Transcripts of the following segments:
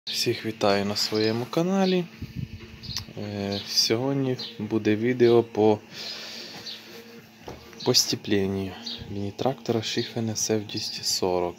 Всіх вітаю на своєму каналі. Сьогодні буде відео по стіпленню міні-трактора Schiffen SF240.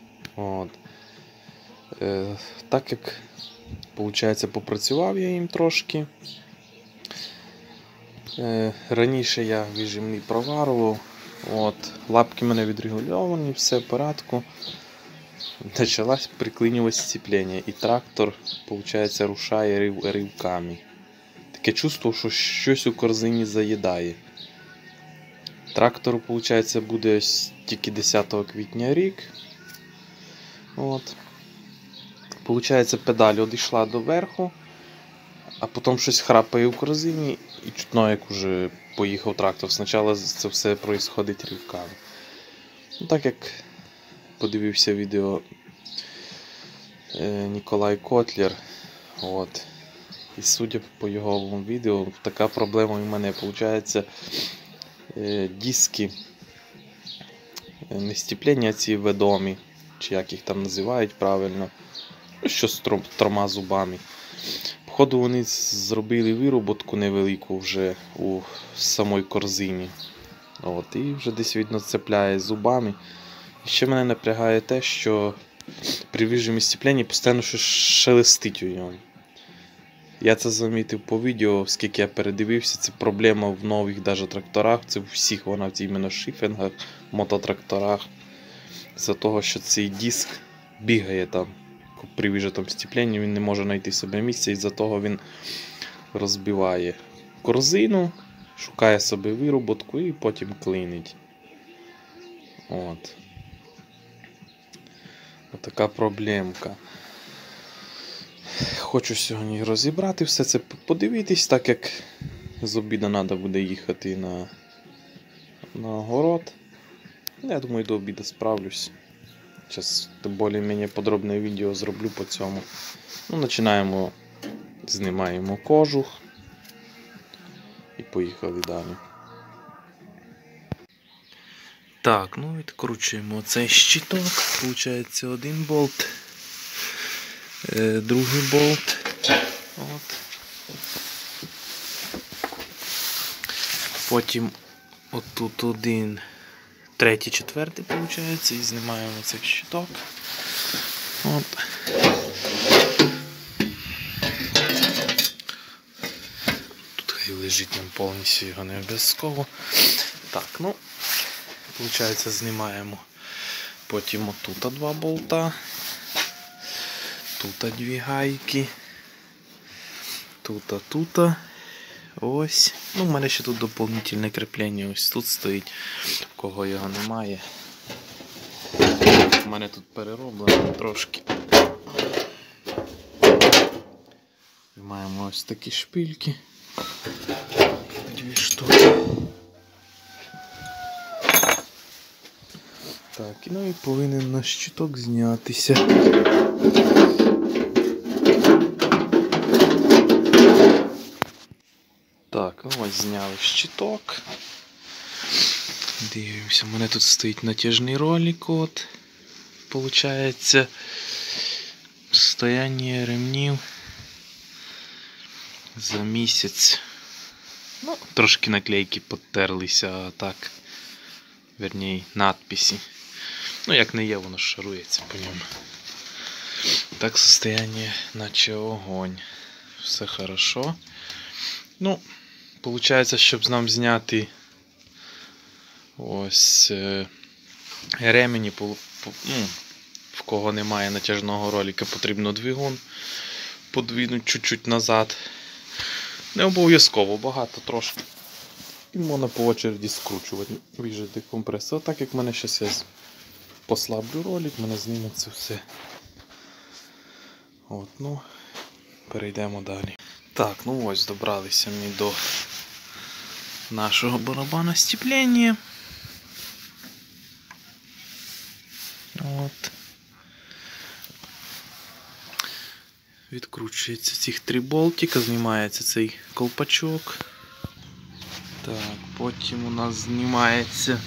Так як виходить, попрацював я їм трошки. Раніше я віджимний проварував. Лапки в мене відрегульовані, все в порядку. Почалось приклинювати сцеплення, і трактор, виходить, рушає ривками. Таке чувство, що щось у корзині заїдає. Трактору, виходить, буде тільки 10 квітня рік. Виходить, педаль одійшла до верху, а потім щось храпає у корзині і чутно, як уже поїхав трактор. Спочатку це все відбувається ривками. Так як подивився відео Ніколай Котлер, і судя по його відео, така проблема у мене виходить, диски, не стіплення ці ведомі, чи як їх там називають правильно, що з 3 зубами. Походу вони зробили вироботку невелику вже у самій корзині. І вже десь видно цепляє зубами. І ще мене напрягає те, що при вижимі сцеплення постійно щось шелестить у ньому. Я це замітив по відео, оскільки я передивився, це проблема в нових навіть тракторах, це в всіх вона в іменно шифінгах, мототракторах. За того, що цей диск бігає там, при вижатому сцепленні, він не може знайти собі місця, і за того він розбиває корзину, шукає собі вироботку і потім клинить. Отака проблемка. Хочу сьогодні розібрати все це, подивитись, так як з обіду треба буде їхати на огород. Я думаю, до обіду справлюсь. Зараз більш-менш подробне відео зроблю по цьому. Починаємо, знімаємо кожух і поїхали далі. Так, відкручуємо цей щиток. Получається один болт, другий болт. Потім отут один, третій, четвертий, виходить, і знімаємо цей щиток. Тут хай лежить нам повністю, його не обов'язково. Так, виходить, знімаємо потім отут 2 болта, тут 2 гайки, тут. Ось. У мене ще тут доповнительне кріплення, ось тут стоїть, в кого його немає. У мене тут перероблено трошки. Маємо ось такі шпильки. 2 штуки. Так, і повинен наш щиток знятися. Так, ось зняли щиток. Дивимося, у мене тут стоїть натяжний ролик, получається, стояння ремнів за місяць. Трошки наклейки підтерлися, а так, верніше, надписи. Як не є, воно шарується по ньому. Так, состояние наче огонь. Все хорошо. Получається, щоб нам зняти ось ремені, в кого немає натяжного ролика, потрібно двигун подвинути чуть-чуть назад. Не обов'язково, багато трошки. І можна по очереді скручувати, вижати компресор. Так як в мене зараз я послаблю ролик, в мене зніметься все. Перейдемо далі. Так, ось добралися ми до нашого барабана степлення. Відкручується цих 3 болтика, знімається цей колпачок. Так, потім у нас знімається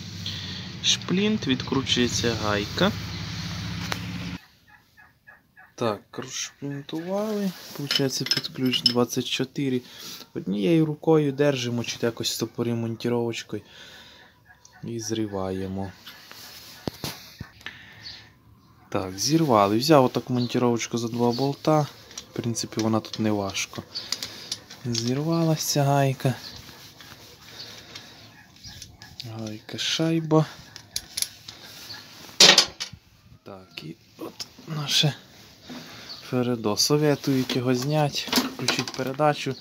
шплінт, відкручується гайка. Так, розшплінтували. Получається під ключ 24. Однією рукою держимо, чи якось стопоримо монтіровочкою і зриваємо. Так, зірвали. Взяв отак монтіровочку за 2 болта. В принципі, вона тут не важко. Зірвалася гайка. Гайка, шайба. Так, і от наше Фередо. Советують його зняти, включити передачу.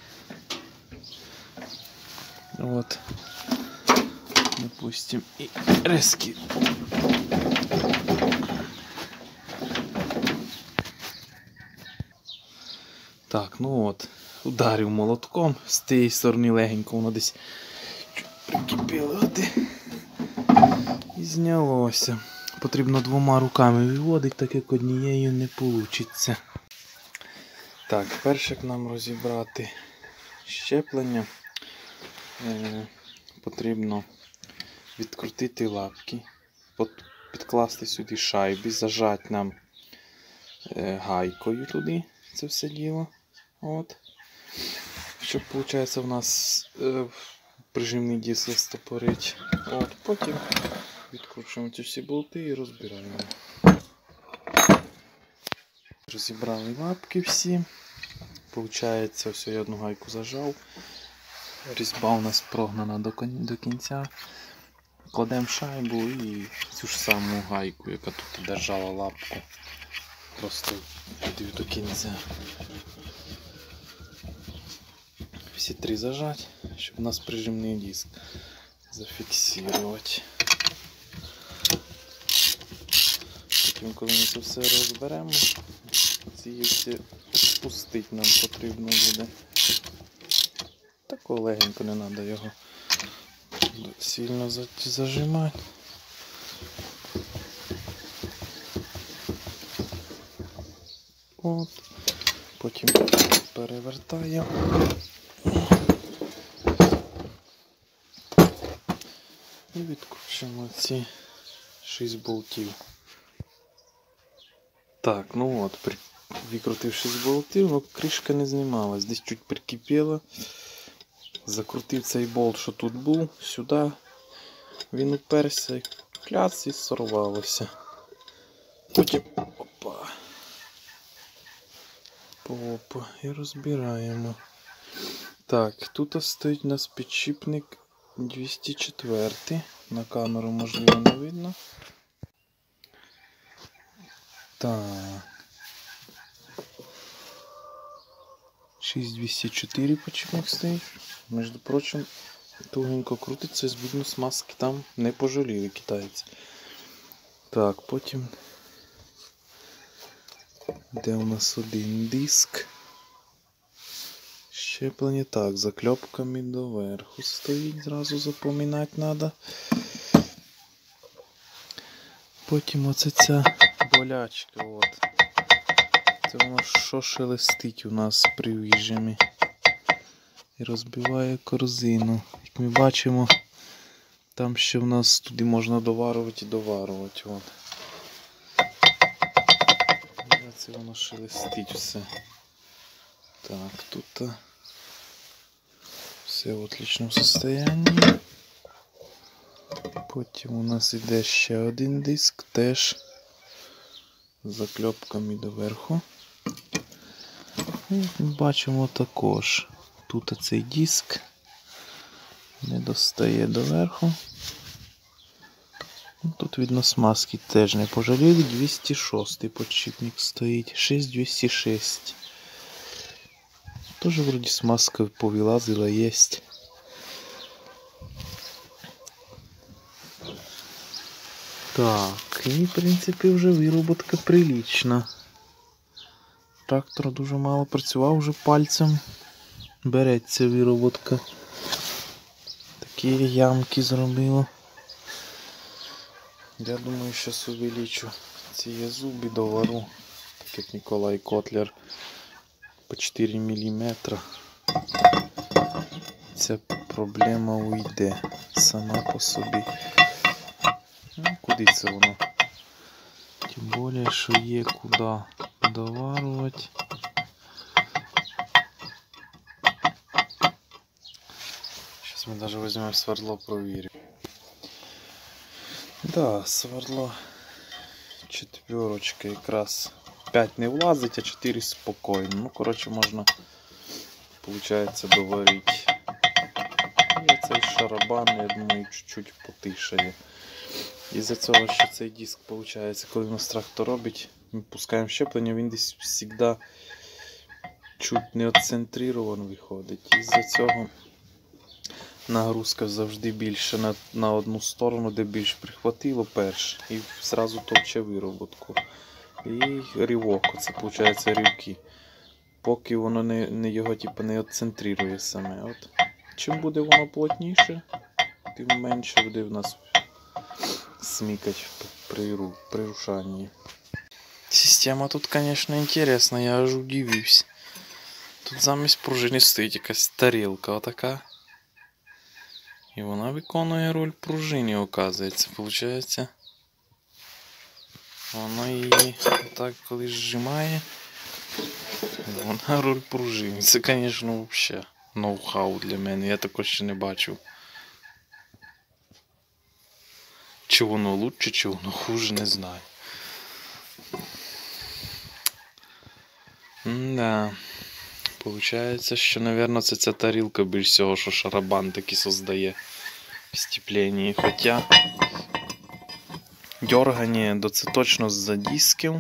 От. Допустим, і резки. Так, ну от, ударив молотком, з тієї сторони легенько воно десь прикипіло і знялося. Потрібно 2 руками виводити, так як однією не вийде. Так, перше нам розібрати щеплення. Потрібно відкрутити лапки, підкласти сюди шайби, зажати нам гайкою туди це все діло. От. Щоб, виходить, у нас прижимний диск застопорить. От. Потім відкручуємо ці всі болти і розбираємо. Розібрали лапки всі. Получається, ось я одну гайку зажав. Різьба у нас прогнана до кінця. Кладемо шайбу і цю ж саму гайку, яка тут держала лапку. Просто піду до кінця. Всі 3 зажать, щоб у нас прижимний диск зафіксувати. Потім, коли ми це все розберемо, ці всі спустити нам потрібно буде. Такого легенько, не треба його сильно зажимати. От. Потім перевертаємо. І відкручуємо ці 6 болтів. Так, ну от, викрутив 6 болтів, але кришка не знімалась, десь чуть прикипіла. Закрутив цей болт, що тут був, сюди. Він уперся, кляц і сорвалося. Потім опа. Опа, і розбираємо. Так, тут стоїть у нас підшипник 204. На камеру, можливо, не видно. Так. 6204 підшипник стоїть. Між прочим, тугенько крутиться, видно, смазки там не пожаліли китайці. Так, потім де у нас один диск. Щеплення, так, закльопками доверху стоїть, зразу запам'ятати треба. Потім оце ця болячка, от. Це воно що шелестить у нас при в'їжджанні. І розбиває корзину. Як ми бачимо, там ще в нас туди можна доварувати і доварувати. От. Це воно шелестить все. Так, тут все в отличному состоянні. Потім у нас іде ще один диск, теж з закльопками доверху. І ми бачимо також, тут цей диск не достає доверху. Тут видно, смазки теж не пожаліли. 206 підшипник стоїть, 6206. Тоже вроде смазка повилазила, есть. Так, і в принципі вже вироботка прилична. Трактор дуже мало працював, вже пальцем береться вироботка. Такі ямки зробило. Я думаю, зараз увеличу ці зуби, довару, так як Ніколай Котлер, по 4 мм. Ця проблема уйде сама по собі. Ну, куди це воно? Тим більше, що є куди доварувати. Зараз ми навіть візьмемо свердло, провіримо. Да, свердло четверочка, якраз 5 не влазить, а 4 спокійно. Ну, коротше, можна, виходить, доварити. І цей шарабан, я думаю, чуть-чуть потишає. Із-за цього, що цей диск, виходить, коли нас трактор робить, ми пускаємо щеплення, він десь завжди чуть не отцентрирован виходить. Із-за цього нагрузка завжди більше на одну сторону, де більш прихватило перш, і одразу товче вироботку. І рівок, це виходить рівки. Поки воно не його типу, не отцентрує саме. От. Чим буде воно плотніше, тим менше буде в нас смикать при рушанні. Система тут, конечно, интересна, я аж удивився. Тут замість пружини стоїть якась тарілка отака. І вона виконує роль пружини, оказується. Получається, вона її так коли зжимає, вона роль пружини. Це, звісно, взагалі ноу-хау для мене, я також ще не бачив. Чи воно лучше, чи воно хуже, не знаю. Да. Получається, що, мабуть, це ця тарілка більш всього, що шарабан таки создає в степленні. Хоча дергання це точно за дисків,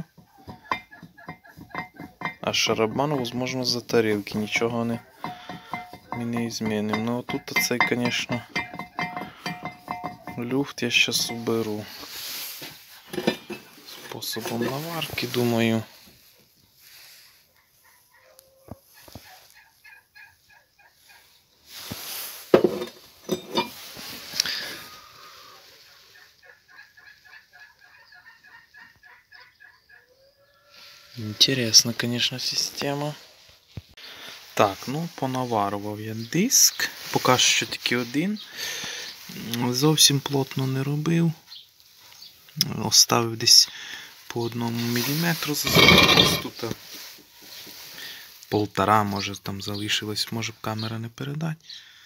а шарабан, можливо, за тарілки. Нічого ми не змінимо. Ну, тут цей, звісно, люфт я зараз уберу. Способом наварки, думаю. Интересна, конечно, система. Так, ну понаварував я диск. Поки що тільки один. Зовсім плотно не робив. Оставив десь по 1 міліметру. Ось тут 1,5, може там залишилось, може камера не передати.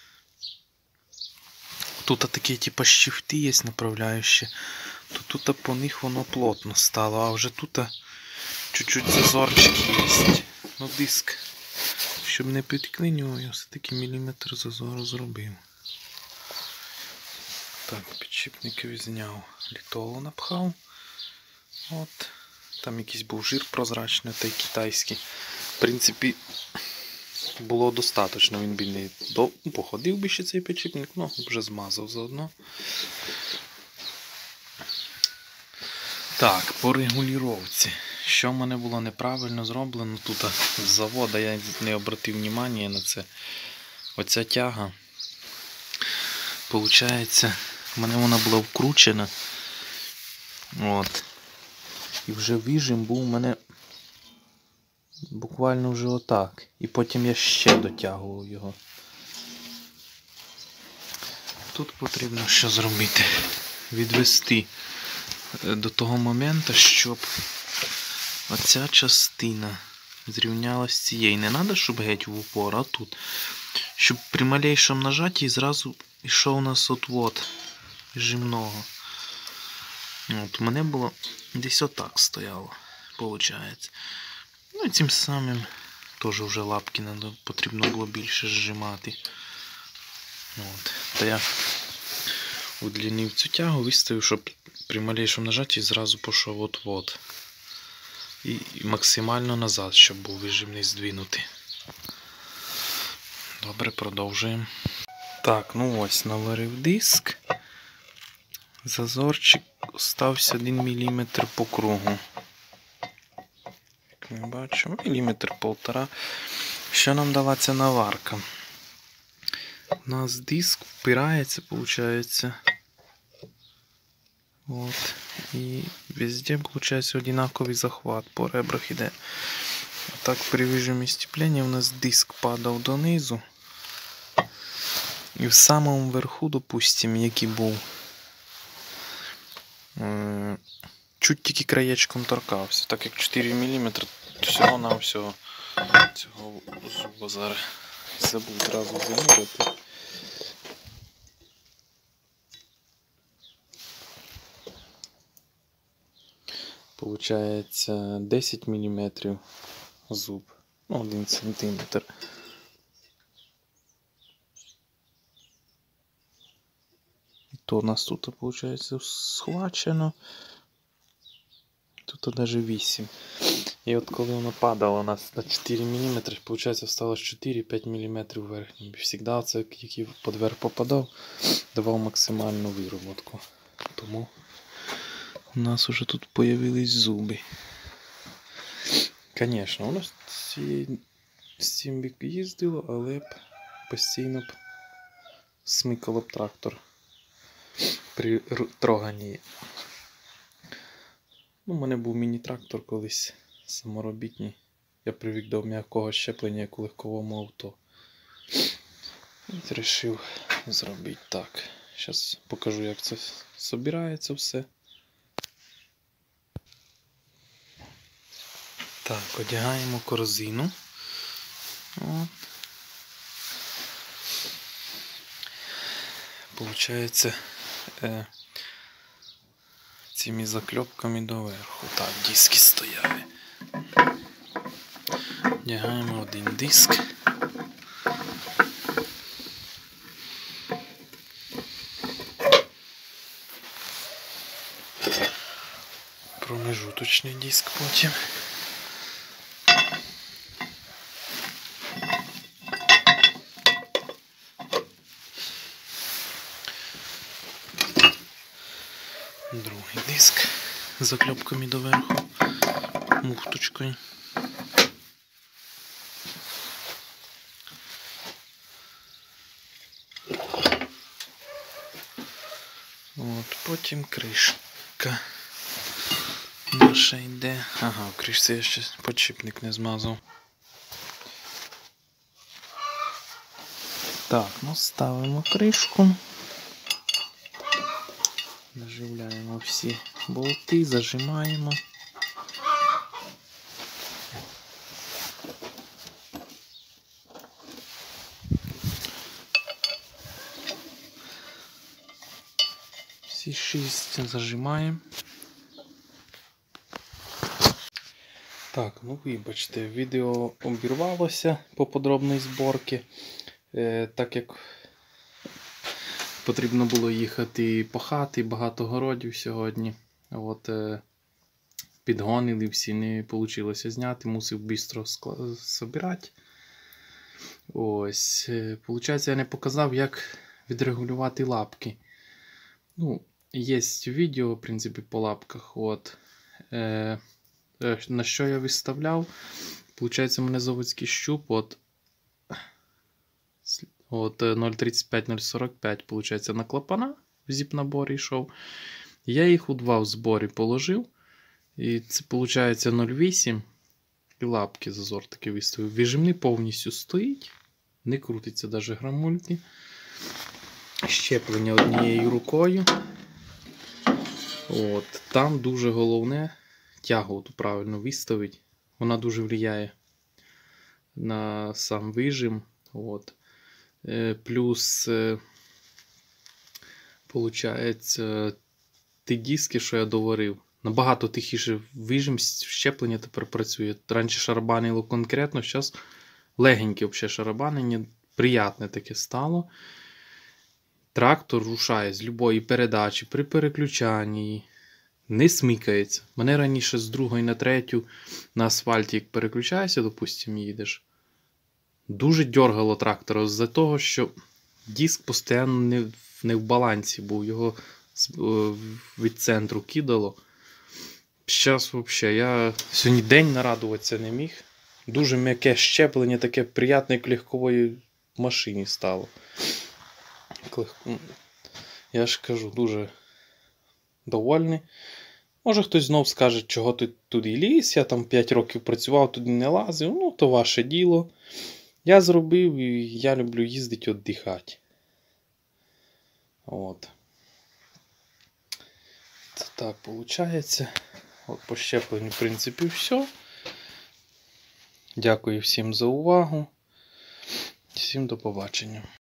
Тут такі типу щифти є направляючі. Тут по них воно плотно стало, а вже тут чуть-чуть зазорчик є. Ну диск, щоб не підклинював, я все-таки міліметр зазору зробив. Так, підшипники зняв, літолу напхав. От. Там якийсь був жир прозрачний, той китайський. В принципі, було достатньо, він би не походив би ще цей підшипник, ну вже змазав заодно. Так, по регулювання. Що в мене було неправильно зроблено, тут з заводу я не обратив уваги на це. Оця тяга, виходить, в мене вона була вкручена. От. І вже вижим був у мене буквально вже отак. І потім я ще дотягував його. Тут потрібно що зробити? Відвести до того моменту, щоб оця частина зрівнялась з цією. Не треба, щоб геть в упор, а тут. Щоб при малейшому нажатті зразу йшов у нас отвод жимного. От, у мене було десь отак стояло, виходить. Ну і цим самим теж вже лапки потрібно було більше зжимати. От. Та я удлінив цю тягу, виставив, щоб при малейшому нажатті зразу пішов отвод. І максимально назад, щоб був вижимний здвинутий. Добре, продовжуємо. Так, ну ось наварив диск. Зазорчик стався 1 мм по кругу. Як ми бачимо, 1,5 мм. Що нам дала ця наварка? У нас диск впирається, виходить. От. І везде, виходить, однаковий захват. По ребрах іде. Так, при вижимі степлення у нас диск падав донизу. І в самому верху, допустимо, який був чуть тільки краєчком торкався, так як 4 мм всього-навсього цього зуба зараз. Забув одразу заміряти. Получається 10 мм зуб, ну 1 см. І то у нас тут, виходить, схвачено. Тут навіть 8. І от коли воно падало у нас на 4 мм, виходить, осталось 4-5 мм верхнім. І завжди це, який подверх попадав, давав максимальну вироботку. Тому у нас вже тут з'явились зуби. Звісно, воно з цим бік їздило, але б постійно б смикало б трактор при троганні. У мене був міні-трактор колись саморобітний. Я привик до м'якого щеплення, як у легковому авто. І вирішив зробити так. Зараз покажу, як це збирається все. Так, одягаємо корзину. От. Получається цими закльопками доверху. Так, диски стояли. Одягаємо один диск. Промежуточний диск потім. Другий диск з закльопками доверху, муфточкою. От, потім кришка наша йде. Ага, в кришці я ще подшипник не змазав. Так, ну ставимо кришку. Наживляємо всі болти, зажимаємо. Всі 6 зажимаємо. Так, ну вибачте, відео обірвалося по подробній зборці, так як потрібно було їхати пахати, багато городів сьогодні. От, підгонили всі, не вийшло зняти, мусив швидко збирати. Ось, виходить, я не показав, як відрегулювати лапки. Ну, є відео, в принципі, по лапках. От. На що я виставляв? Получається, у мене заводський щуп от 0,35-0,45, получається, на клапана в зіп-наборі йшов. Я їх у 2 в зборі положив. І це, виходить, 0,8. І лапки зазор таки виставив. Вижимний повністю стоїть. Не крутиться навіть грамульки. Щеплення однією рукою. От. Там дуже головне тягу правильно виставити. Вона дуже впливає на сам вижим. От. Плюс, получається, ті диски, що я доварив, набагато тихіше вижим, щеплення тепер працює. Раніше шарабанило конкретно, зараз легеньке взагалі шарабанення, приятне таке стало. Трактор рушає з любої передачі, при переключанні, не смикається. Мене раніше з другої на третю на асфальті, як переключаєшся, допустимо, їдеш, дуже дьоргало трактора з-за того, що диск постійно не в балансі був, його від центру кидало. Зараз взагалі, я сьогодні день нарадуватися не міг. Дуже м'яке щеплення, таке приємне, як легкової машині стало. Я ж кажу, дуже довольний. Може хтось знов скаже, чого ти туди ліз, я там 5 років працював, туди не лазив, ну то ваше діло. Я зробив і я люблю їздити, віддихати. От. Це так виходить. От по щепленню, в принципі, все. Дякую всім за увагу. Всім до побачення.